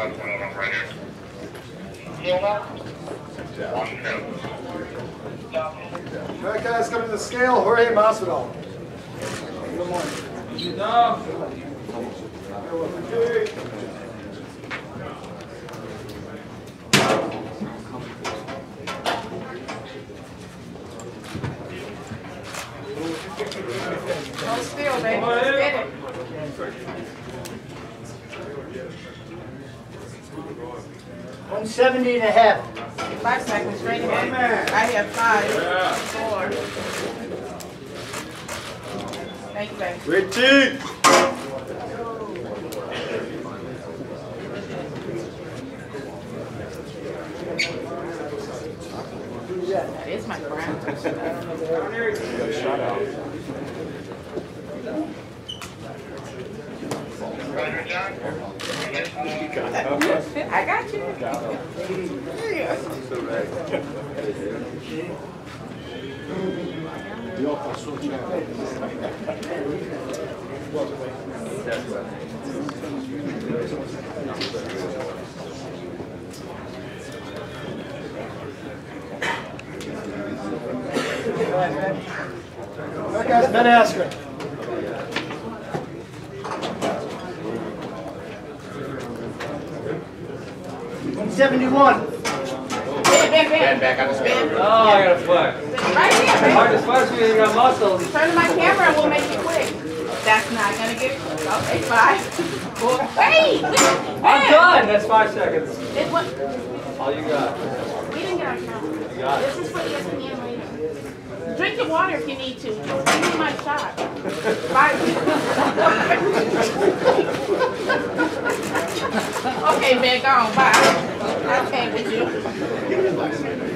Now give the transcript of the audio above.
All right, guys, coming to the scale. Jorge Masvidal. Good morning. No. 170 and a half. 5 seconds, straight ahead. I have 5, 4. Thank you, baby. Richie! That is my crown. I got you. All right, guys, Ben Askren. Ben, back on the scale. Oh, I got a flex. Right here, It's baby. hard to flex when you got muscles. Turn to my camera and we'll make it quick. That's not gonna get. Okay, 5, 4. Wait! I'm done. That's 5 seconds. This one. All you got. We didn't get our shot. You got This it. is for ESPN later. Drink your water if you need to. Give me my shot. 5. Okay, man, go on. Bye. I came with you.